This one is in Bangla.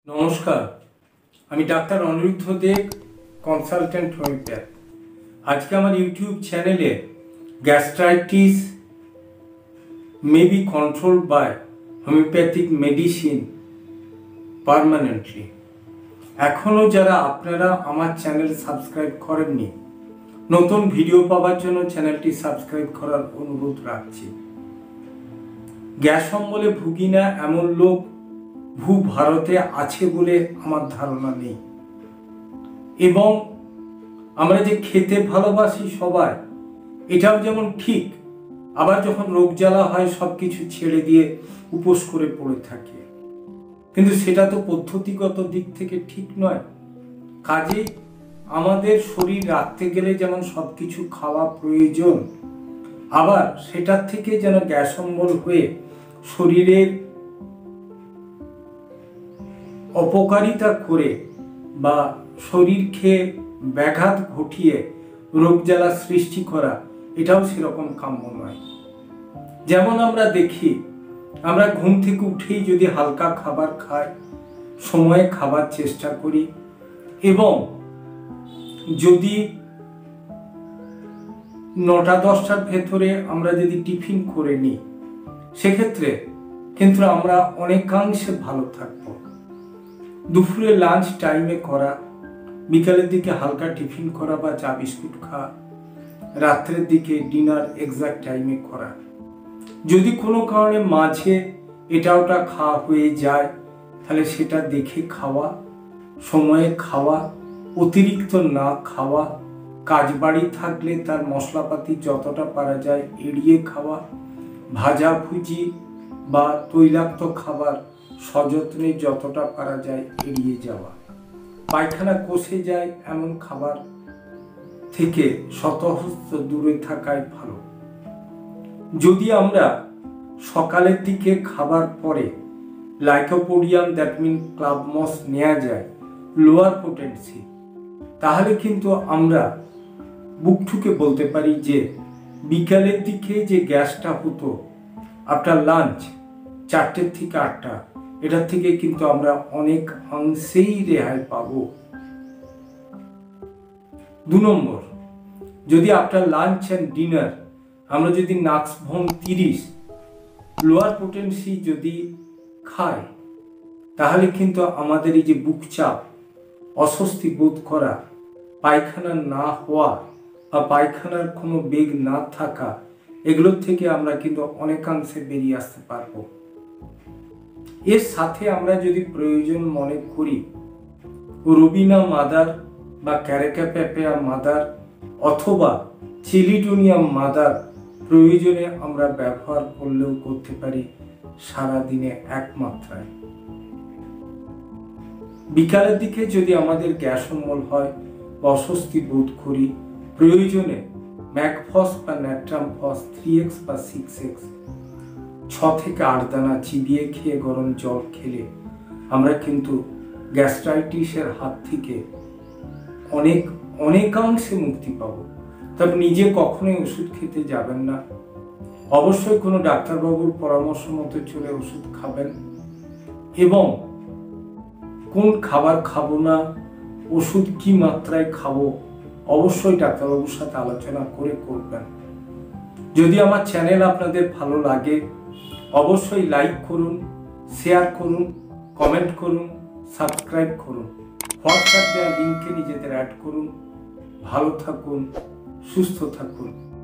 নমস্কার, আমি doctor Aniruddha Deb, consultant homoeopath. আজকে আমার ইউটিউব চ্যানেলে gastritis may be controlled by homoeopathic medicine permanently. এখনও যারা আপনারা আমার চ্যানেল সাবস্ক্রাইব করেননি, নতুন ভিডিও পাওয়ার জন্য চ্যানেলটি সাবস্ক্রাইব করার অনুরোধ রাখছি। গ্যাস অম্বলে ভুগি না এমন লোক ভারতে আছে বলে আমার ধারণা নেই। এবং আমরা যে খেতে ভালোবাসি সবাই, এটাও যেমন ঠিক, আবার যখন রোগ জ্বালা হয় সব কিছু ছেড়ে দিয়ে উপোস করে পড়ে থাকে, কিন্তু সেটা তো পদ্ধতিগত দিক থেকে ঠিক নয়। কাজেই আমাদের শরীর রাখতে গেলে যেমন সব কিছু খাওয়া প্রয়োজন, আবার সেটার থেকে যেন গ্যাস অম্বল হয়ে শরীরের অপকারিতা করে বা শরীরকে ব্যাঘাত ঘটিয়ে রোগ জ্বালা সৃষ্টি করা, এটাও সেরকম কাম্য নয়। যেমন আমরা দেখি, আমরা ঘুম থেকে উঠেই যদি হালকা খাবার খাই, সময়ে খাবার চেষ্টা করি, এবং যদি 9টা-10টার ভেতরে আমরা যদি টিফিন করে নিই, সেক্ষেত্রে কিন্তু আমরা অনেকাংশে ভালো থাকবো। দুপুরে লাঞ্চ টাইমে করা, বিকালের দিকে হালকা টিফিন করা বা চা বিস্কুট খাওয়া, রাত্রের দিকে ডিনার এক্সাক্ট টাইমে করা। যদি কোনো কারণে মাঝে এটা ওটা খাওয়া হয়ে যায়, তাহলে সেটা দেখে খাওয়া, সময়ে খাওয়া, অতিরিক্ত না খাওয়া, কাজ বাড়ি থাকলে তার মশলাপাতি যতটা পারা যায় এড়িয়ে খাওয়া, ভাজাভুজি বা তৈলাক্ত খাবার সযত্নে যতটা পারা যায় এড়িয়ে যাওয়া, পায়খানা কষে যায় এমন খাবার থেকে শতহস্ত দূরে থাকাই ভালো। যদি আমরা সকালের দিকে খাবার পরে lycopodium, that mean club moss নেওয়া যায় লোয়ার পোটেন্সি, তাহলে কিন্তু আমরা বুক ঠুকে বলতে পারি যে বিকালের দিকে যে গ্যাসটা হতো আফটার লাঞ্চ 4টে থেকে 8টা, এটার থেকে কিন্তু আমরা অনেক অংশেই রেহাই পাবো। 2 নম্বর, যদি আফটার লাঞ্চ অ্যান্ড ডিনার আমরা যদি নাক্সভোম 30 লোয়ার পোটেন্সি যদি খাই, তাহলে কিন্তু আমাদের এই যে বুক চাপ, অস্বস্তি বোধ করা, পায়খানা না হওয়া বা পায়খানার কোনো বেগ না থাকা, এগুলোর থেকে আমরা কিন্তু অনেকাংশে বেরিয়ে আসতে পারবো। এর সাথে আমরা যদি প্রয়োজন মনে করি রুবিনা মাদার বা ক্যারেকাপ্যাপিয়া মাদার অথবা চিলিডোনিয়াম মাদার প্রয়োজনে আমরা ব্যবহার করলেও করতে পারি সারাদিনে এক মাত্রায়। বিকালের দিকে যদি আমাদের গ্যাস অম্বল হয় বা অস্বস্তি বোধ করি, প্রয়োজনে ম্যাকফস বা ন্যাট্রামফস 3x বা 6x 6 থেকে 8 দানা চিবিয়ে খেয়ে গরম জল খেলে আমরা কিন্তু গ্যাস্ট্রাইটিসের হাত থেকে অনেকাংশে মুক্তি পাবো। তবে নিজে কখনোই ওষুধ খেতে যাবেন না, অবশ্যই কোনো ডাক্তারবাবুর পরামর্শ মতো চলে ওষুধ খাবেন, এবং কোন খাবার খাবো না, ওষুধ কি মাত্রায় খাবো, অবশ্যই ডাক্তারবাবুর সাথে আলোচনা করে করবেন। যদি আমার চ্যানেল আপনাদের ভালো লাগে, অবশ্যই লাইক করুন, শেয়ার করুন, কমেন্ট করুন, সাবস্ক্রাইব করুন, হোয়াটসঅ্যাপ দেওয়া লিঙ্কে নিজেদের অ্যাড করুন। ভালো থাকুন, সুস্থ থাকুন।